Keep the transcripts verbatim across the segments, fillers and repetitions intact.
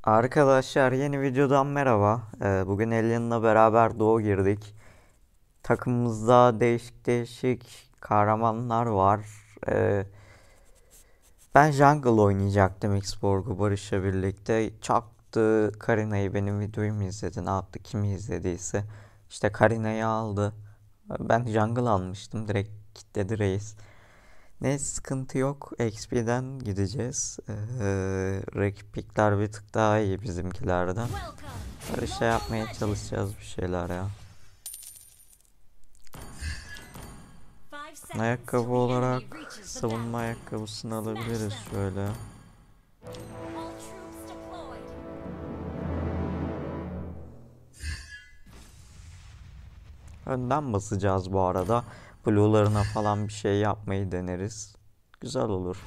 Arkadaşlar yeni videodan merhaba. Ee, bugün Alien'la beraber Doğu girdik. Takımımızda değişik değişik kahramanlar var. Ee, ben Jungle oynayacaktım Xborg'u Barış'la birlikte. Çaktı Karina'yı, benim videoyu mu izledi ne yaptı, kimi izlediyse. İşte Karina'yı aldı. Ben Jungle almıştım, direkt kitledi reis. Ne sıkıntı yok. X P'den gideceğiz. Ee, rakiplikler bir tık daha iyi bizimkilerden. Böyle şey yapmaya çalışacağız bir şeyler ya. Ayakkabı olarak savunma ayakkabısını alabiliriz şöyle. Önden basacağız bu arada. Blue'larına falan bir şey yapmayı deneriz. Güzel olur.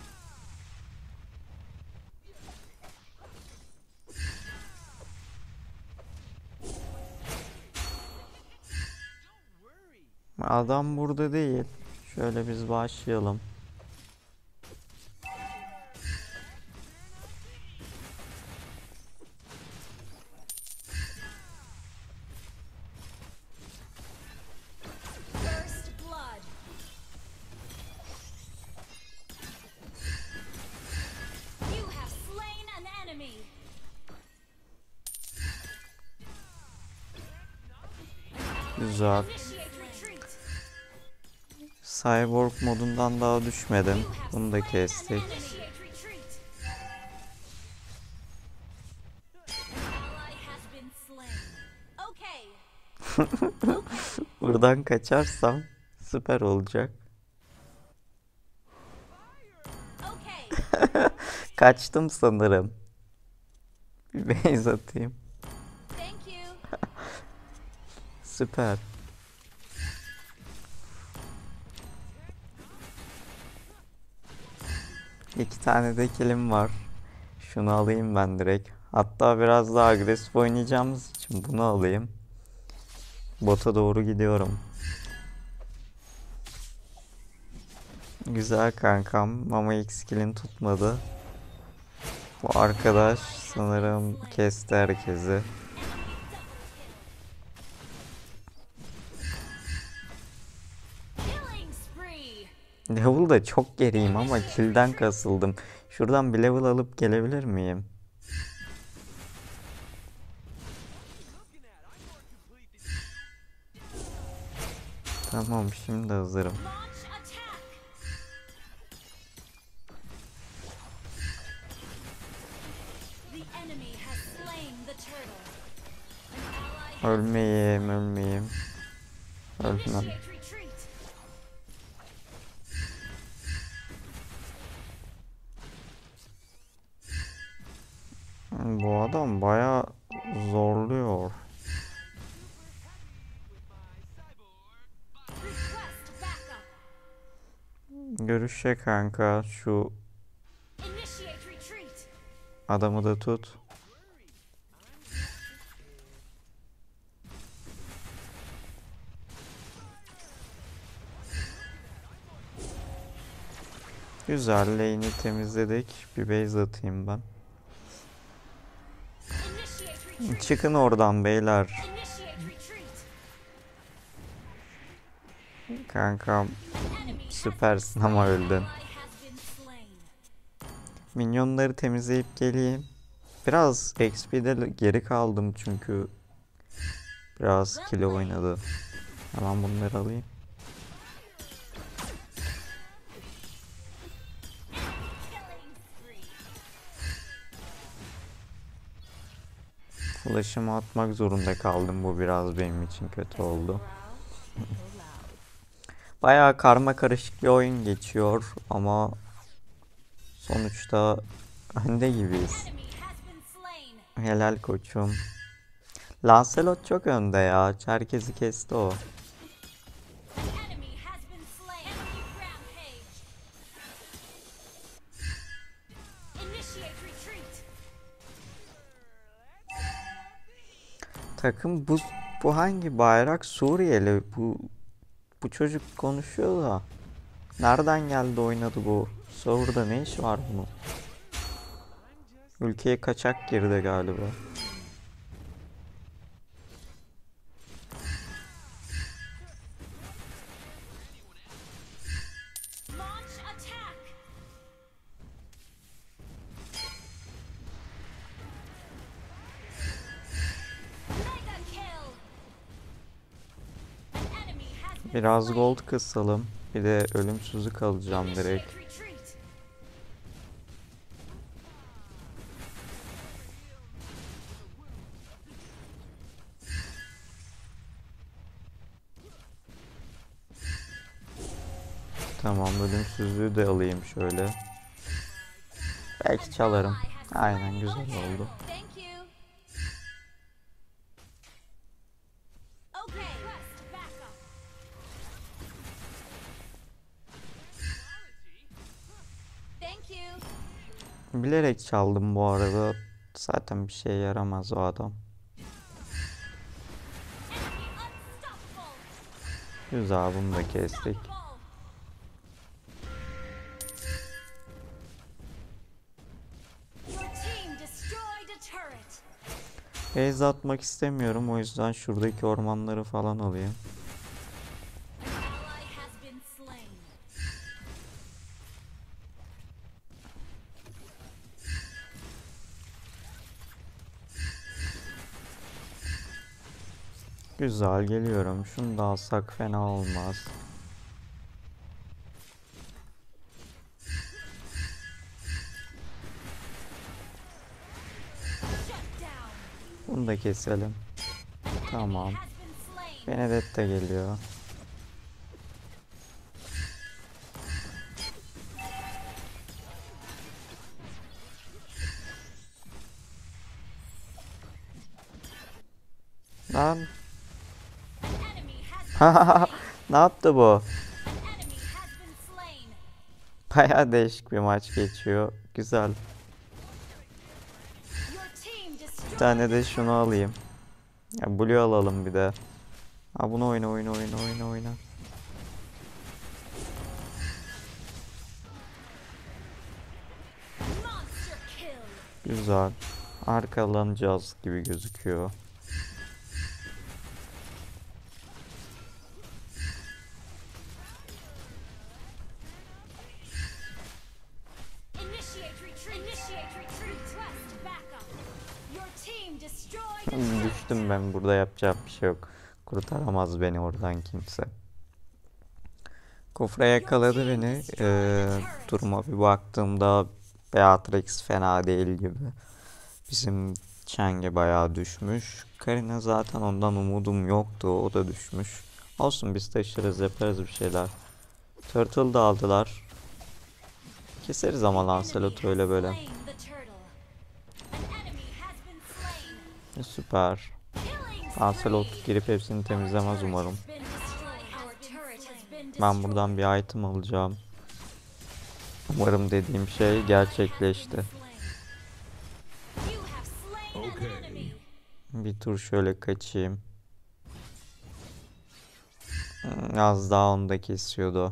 Adam burada değil. Şöyle biz başlayalım. Güzel. Cyborg modundan daha düşmedim. Bunu da kestik. Buradan kaçarsam süper olacak. Kaçtım sanırım. Bir base atayım. Süper. İki tane de killim var. Şunu alayım ben direkt. Hatta biraz daha agresif oynayacağımız için bunu alayım. Bota doğru gidiyorum. Güzel kankam ama ilk skill'in tutmadı. Bu arkadaş sanırım kesti herkesi. Level da çok geriyim ama kill'den kasıldım. Şuradan bir level alıp gelebilir miyim? Tamam, şimdi hazırım. Ölmeyeyim, ölmeyeyim. Ölmem. Bu adam bayağı zorluyor. Görüşe kanka, şu adamı da tut. Güzel, lane'i temizledik. Bir base atayım ben. Çıkın oradan beyler. Kankam süpersin ama öldün. Minyonları temizleyip geleyim. Biraz X P'de geri kaldım çünkü biraz kill oynadı. Hemen bunları alayım. Flash'ımı atmak zorunda kaldım. Bu biraz benim için kötü oldu. Bayağı karma karışık bir oyun geçiyor ama sonuçta önde gibiyiz. Helal koçum. Lancelot çok önde ya. Herkesi kesti o. Takım bu bu hangi bayrak? Suriyeli. Bu bu çocuk konuşuyor da. Nereden geldi oynadı bu? Server'da ne iş var bunun? Ülkeye kaçak girdi galiba. Biraz gold kısalım. Bir de ölümsüzlük alacağım direkt. Tamam, ölümsüzlüğü de alayım şöyle. Belki çalarım. Aynen, güzel oldu. Bilerek çaldım bu arada. Zaten bir şeye yaramaz o adam. Güzel, bunu da kestik. Base atmak istemiyorum, o yüzden şuradaki ormanları falan alayım. Güzel, geliyorum. Şunu da alsak fena olmaz. Bunu da keselim. Tamam. Benedetta geliyor. Lan. Ne yaptı bu? Bayağı değişik bir maç geçiyor. Güzel. Bir tane de şunu alayım. Ya Blue alalım bir de. Ha, bunu oyna oyna oyna oyna oyna. Güzel. Arkalanacağız gibi gözüküyor. Düştüm ben, burada yapacak bir şey yok. Kurtaramaz beni oradan kimse. Kofra yakaladı beni. Ee, duruma bir baktığımda Beatrix fena değil gibi. Bizim Chang'e bayağı düşmüş. Karina zaten ondan umudum yoktu. O da düşmüş. Olsun, biz taşırız, yaparız bir şeyler. Turtle da aldılar. Keseriz ama Lancelot'u öyle böyle. Süper. Lancelot girip hepsini temizlemez umarım. Ben buradan bir item alacağım. Umarım dediğim şey gerçekleşti. Bir tur şöyle kaçayım. Az daha onu da kesiyordu.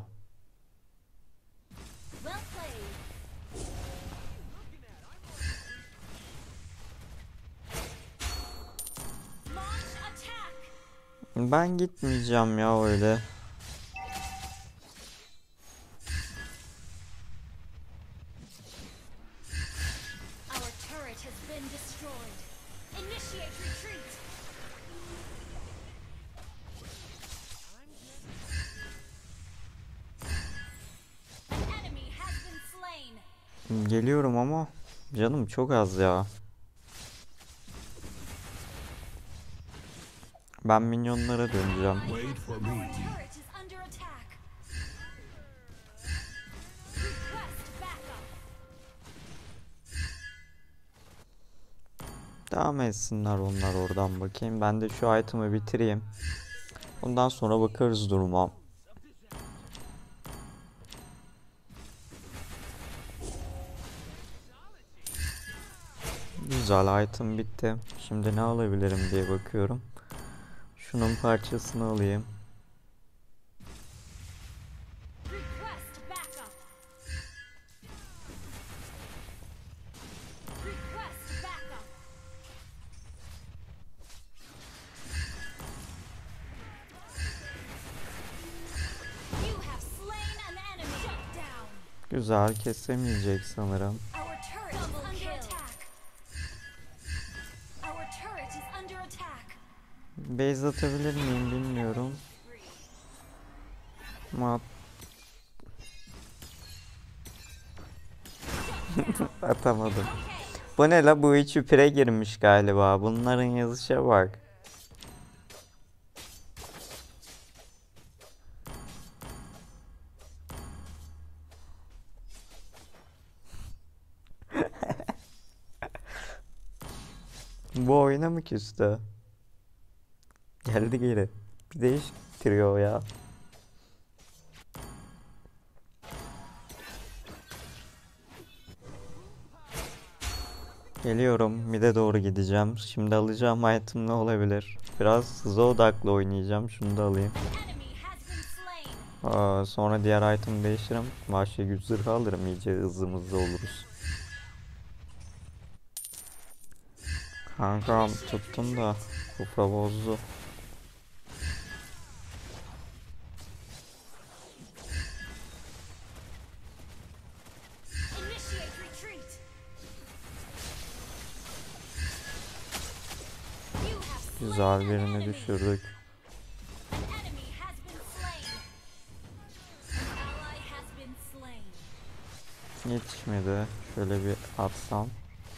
Ben gitmeyeceğim ya öyle. Geliyorum ama canım çok az ya. Ben minyonlara döneceğim. Devam etsinler onlar oradan, bakayım. Ben de şu item'ı bitireyim. Ondan sonra bakarız duruma. Güzel, item bitti. Şimdi ne alabilirim diye bakıyorum. Şunun parçasını alayım. Güzel, kesemeyecek sanırım. Our turret is under attack. Our turret is under attack. Base atabilir miyim bilmiyorum. Ama atamadım. Bu ne la, bu üçü pire girmiş galiba. Bunların yazışa bak. Bu oyuna mı küstü? Geldi geri. Bir değiştiriyor ya. Geliyorum. Mid'e doğru gideceğim. Şimdi alacağım item ne olabilir? Biraz hıza odaklı oynayacağım. Şunu da alayım. Enemy has been slain. Aa, sonra diğer item değiştiririm. Vahşi güç zırhı alırım. İyice hızımızda oluruz. Kankam tuttun da kufra bozdu. Initiate retreat. You have slain Güzel, an birini enemy. düşürdük. Enemy has been slain. Ally has been slain. Yetişmedi. Şöyle bir atsam.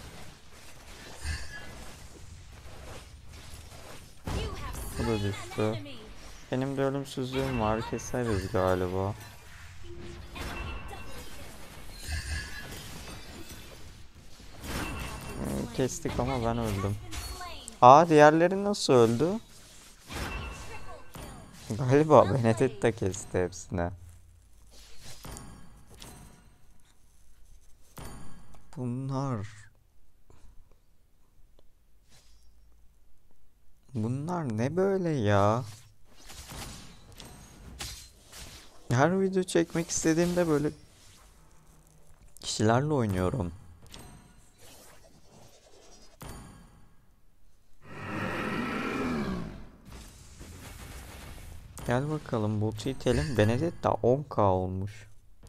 You have Bu da slain an düştü. enemy. Benim de ölümsüzlüğüm var. Keseriz galiba. Hmm, kestik ama ben öldüm. Aa, diğerleri nasıl öldü? Galiba Benedetta kesti hepsine. Bunlar... Bunlar ne böyle ya? Her video çekmek istediğimde böyle kişilerle oynuyorum. Gel bakalım, botu itelim. Benedetta on K olmuş.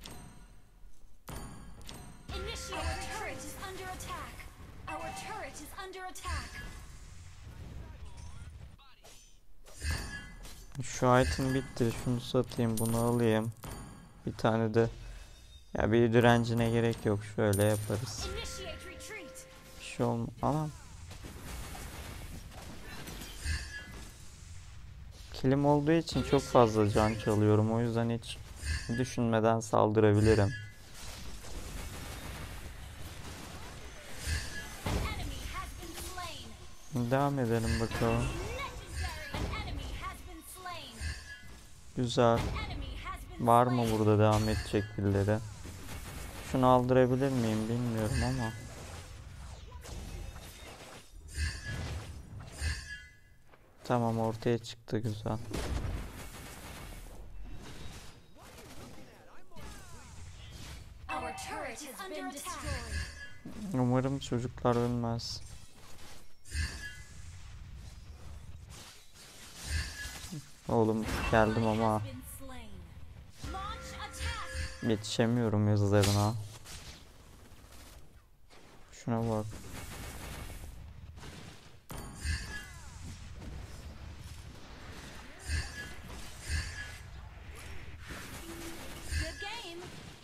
Initiate. Our turret is under attack. Our turret is under attack. Şu item bitti. Şunu satayım, bunu alayım. Bir tane de, ya bir direncine gerek yok. Şöyle yaparız. Initiate retreat. Bir şey olmaz. Anam. Kilim olduğu için çok fazla can çalıyorum. O yüzden hiç düşünmeden saldırabilirim. Enemy has been slain. Devam edelim bakalım. Legendary. An enemy has been slain. Güzel. Enemy has been Var mı slain. burada devam edecek birileri? Şunu aldırabilir miyim bilmiyorum ama. Tamam, ortaya çıktı, güzel. Our turret has been destroyed. Umarım çocuklar ölmez. Oğlum geldim ama Been slain. Launch attack. yetişemiyorum hızlarına. Şuna bak. Good game.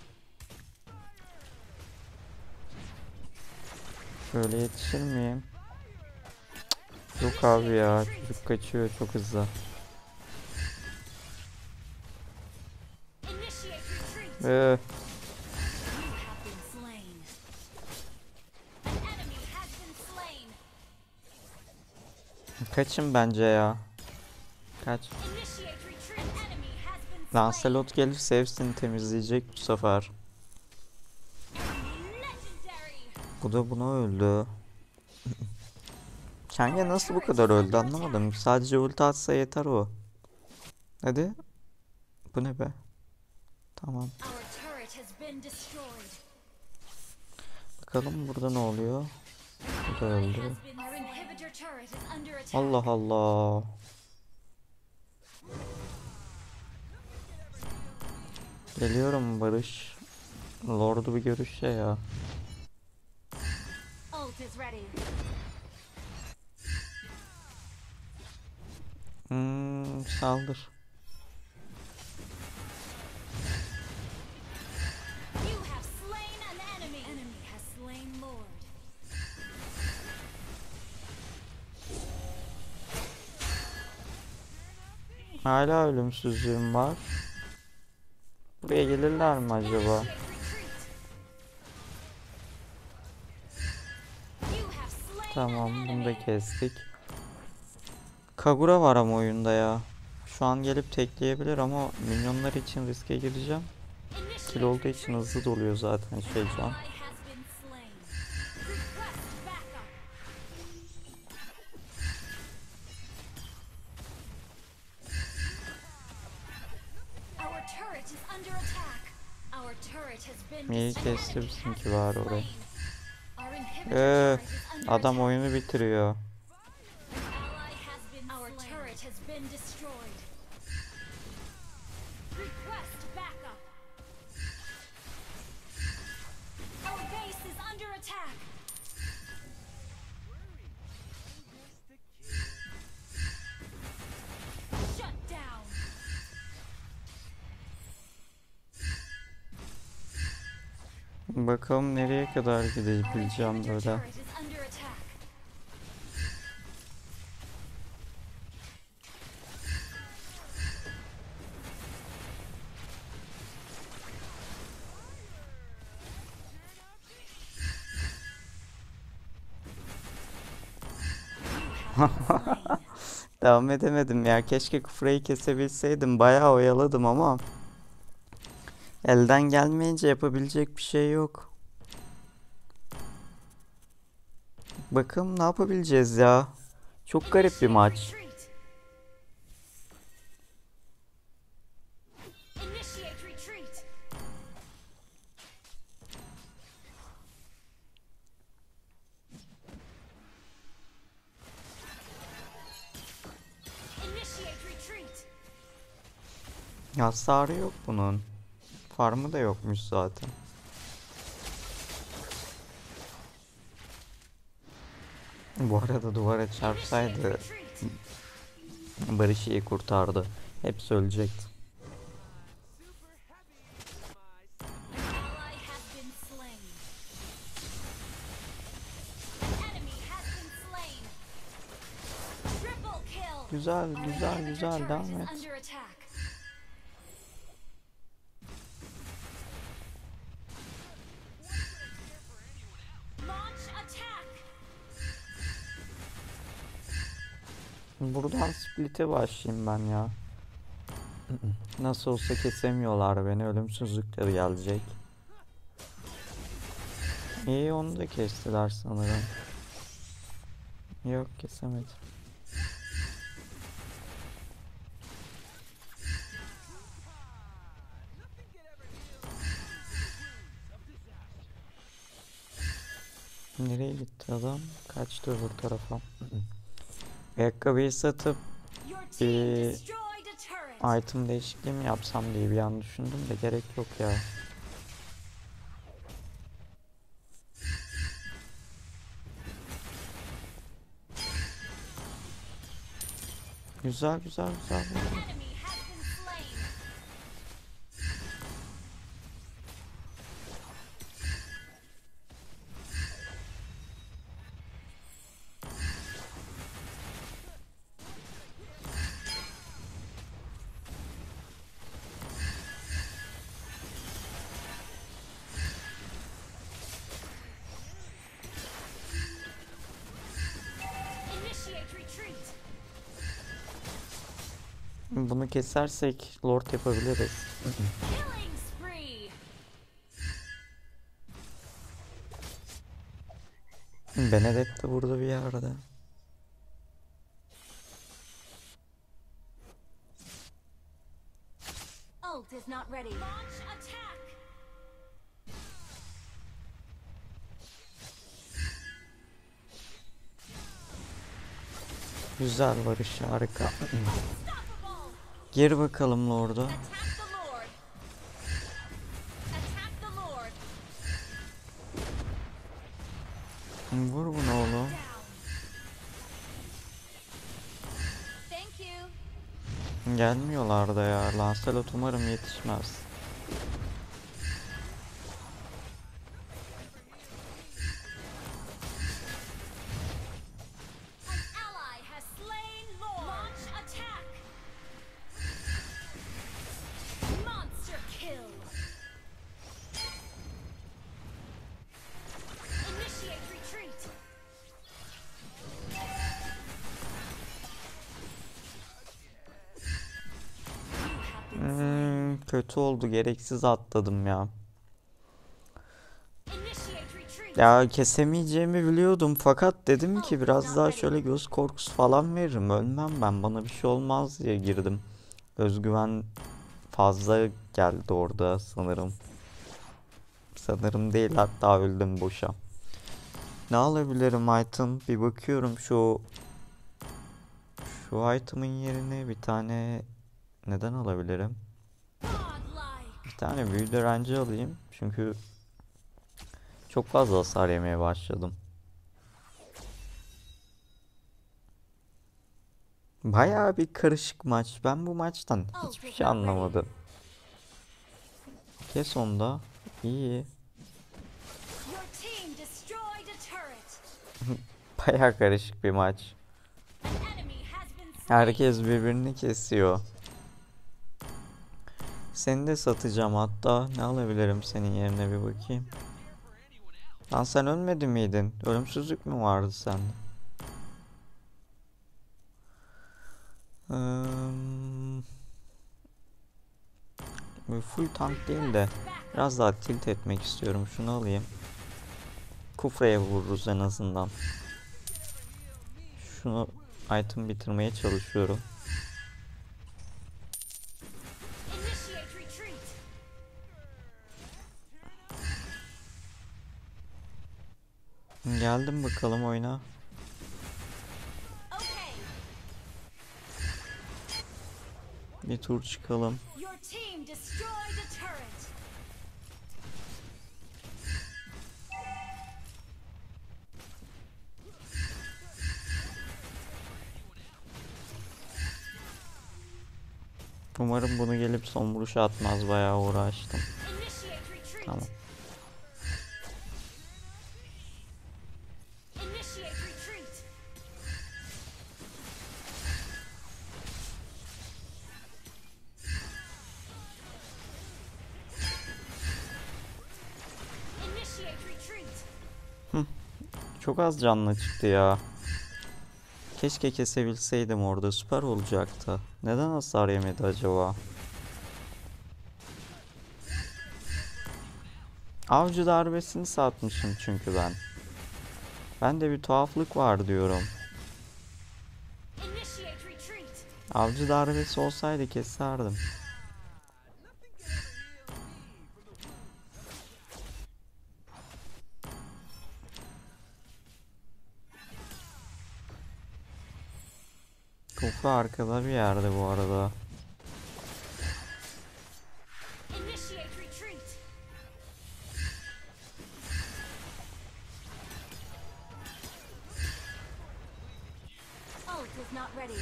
Şöyle yetişir miyim? Cık, yok abi ya, çocuk kaçıyor çok hızlı. Initiate retreat. Ee, You have been slain. Enemy has been slain. kaçın bence ya. Kaç. Initiate retreat. Enemy has been slain. Lancelot gelirse hepsini temizleyecek bu sefer. Legendary. Bu da buna öldü. Kenge nasıl bu kadar öldü anlamadım. Sadece ulti atsa yeter o. Hadi. Bu ne be? Tamam. Our turret has been destroyed. Bakalım burada ne oluyor? Bu da öldü. Our inhibitor turret is under attack. Allah Allah. Geliyorum Barış. Lord'u bir görüşe ya. Ult is ready. Hmm, saldır. You have slain an enemy. Enemy has slain Lord. Hala ölümsüzlüğüm var. Buraya gelirler mi acaba? Initiate retreat. You have slain Tamam, an bunu da enemy. kestik. Kagura var ama oyunda ya. Şu an gelip tekleyebilir ama minyonlar için riske gireceğim. Initiate Kill olduğu için retreat. hızlı doluyor zaten şey can. Ally has been slain. Request backup. Our turret is under attack. Our turret has been İyi destroyed. kesti Enemy bizimki has var been orayı. slain. Our inhibitor Ee, turret is under adam attack. oyunu bitiriyor. An ally has been Our slain. turret has been destroyed. Request backup. Our base is under attack. Shut down. Bakalım nereye kadar Our gidebileceğim inhibitor böyle. turret is under attack. You have been slain. Devam edemedim ya. Keşke Kufra'yı kesebilseydim. Bayağı oyaladım ama elden gelmeyince yapabilecek bir şey yok. Bakalım ne yapabileceğiz ya. Çok garip bir maç. Retreat. Initiate retreat. Initiate retreat. Hasarı yok bunun. Farmı da yokmuş zaten. Bu arada duvara çarpsaydı Retreat. Barış iyi kurtardı. Hepsi ölecekti. An ally has been slain. An enemy has been slain. Triple kill. Güzel, Our güzel, inhibitor güzel. turret Devam is et. under attack. Launch attack. Buradan split'e başlayayım ben ya. Nasıl olsa kesemiyorlar beni. Ölümsüzlükleri gelecek. İyi, onu da kestiler sanırım. Yok, kesemedi. Nereye gitti adam? Kaçtı öbür tarafa. Ayakkabıyı satıp Your team Ee, destroyed a turret. item değişikliği mi yapsam diye bir an düşündüm de gerek yok ya. Güzel güzel güzel. An enemy has been slain. Initiate retreat. Bunu kesersek Lord yapabiliriz. Killing spree. Benedetta de burada bir yerde. Ult is not ready. Launch attack. Güzel Barış, harika. Unstoppable. Gir bakalım Lord'a. Attack the Lord. Attack the Lord. Vur bunu oğlum. Down. Thank you. Gelmiyorlar da ya. Lancelot umarım yetişmez. An ally has slain Lord. Launch attack. Monster kill. Initiate retreat. You have been slain. Hmm, kötü oldu. Gereksiz atladım ya. Initiate retreat. Ya kesemeyeceğimi biliyordum fakat dedim ki biraz daha şöyle göz korkusu falan veririm. Ölmem ben, bana bir şey olmaz diye girdim. Özgüven fazla geldi orada sanırım. Sanırım değil, hatta öldüm boşa. Ne alabilirim item? Bir bakıyorum şu şu item'ın yerine bir tane neden alabilirim? Godlike. Bir tane büyü direnci alayım çünkü çok fazla hasar yemeye başladım. Bayağı bir karışık maç. Ben bu maçtan hiçbir şey anlamadım. Kes onu da. İyi. Your team destroyed a turret. Bayağı karışık bir maç. An enemy has been slain. Herkes birbirini kesiyor. Seni de satacağım hatta. Ne alabilirim senin yerine bir bakayım. Lan sen ölmedi miydin? Ölümsüzlük mü vardı sende? Hmm. Böyle full tank değil de biraz daha tilt etmek istiyorum. Şunu alayım. Kufraya vururuz en azından. Şunu item bitirmeye çalışıyorum. Initiate retreat. Geldim bakalım oyuna. Okay. Bir tur çıkalım. Your team destroyed a turret. Umarım bunu gelip son vuruşa atmaz, bayağı uğraştım. Initiate retreat. Tamam. Initiate retreat. Initiate retreat. Çok az canlı çıktı ya. Keşke kesebilseydim, orada süper olacaktı. Neden hasar yemedi acaba? Avcı darbesini satmışım çünkü ben. Ben de bir tuhaflık var diyorum. Initiate retreat. Avcı darbesi olsaydı keserdim. Koku arkada bir yerde bu arada. Initiate retreat. Ult is not ready.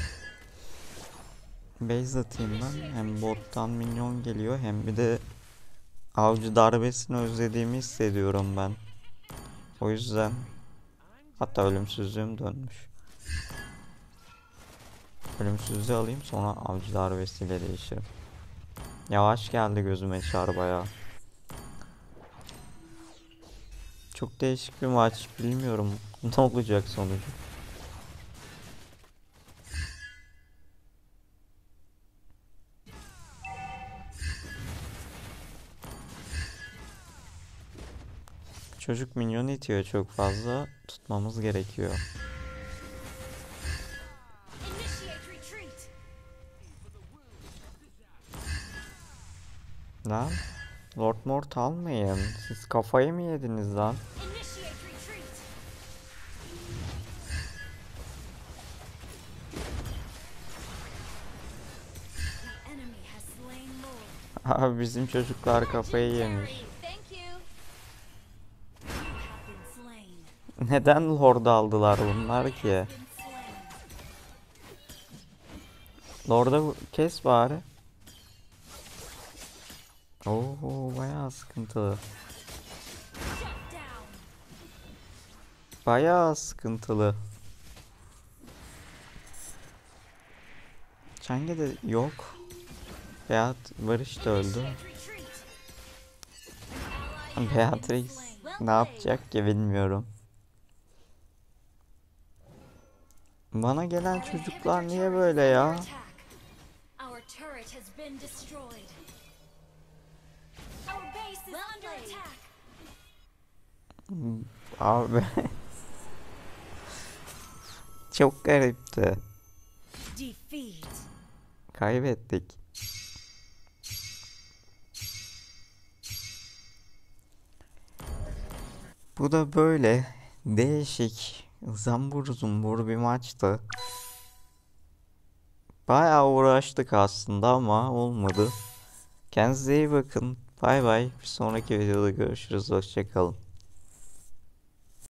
Base atayım ben. Hem bottan minyon geliyor hem bir de avcı darbesini özlediğimi hissediyorum ben. O yüzden hatta ölümsüzlüğüm dönmüş. Ölümsüzlüğü alayım, sonra avcı darbesiyle değişirim. Yavaş geldi gözüme çar bayağı. Çok değişik bir maç. Bilmiyorum ne olacak sonucu. Çocuk minyon itiyor çok fazla. Tutmamız gerekiyor. Initiate retreat. Lan Lord Mort almayın. Siz kafayı mı yediniz lan? Initiate retreat. The enemy has slain Lord. Abi bizim çocuklar kafayı yemiş. Legendary. Thank you. You have been Neden Lord'u aldılar bunlar ki? Been slain. Lord'u kes bari. Oo, bayağı sıkıntılı. Shut down. Bayağı sıkıntılı. Chang'e de yok. Beat Barış da öldü. Retreat. An ally has been Beatrix slain. ne Well played. yapacak ki bilmiyorum. Bana gelen Our çocuklar inhibitor niye turret böyle is ya? under attack. Our turret has been destroyed. Our base is under attack. Abi çok garipti. Defeat. Kaybettik. Bu da böyle değişik, zambur zumbur bir maçtı. Bayağı uğraştık aslında ama olmadı. Kendinize iyi bakın. Bay bay. Bir sonraki videoda görüşürüz. Hoşça kalın.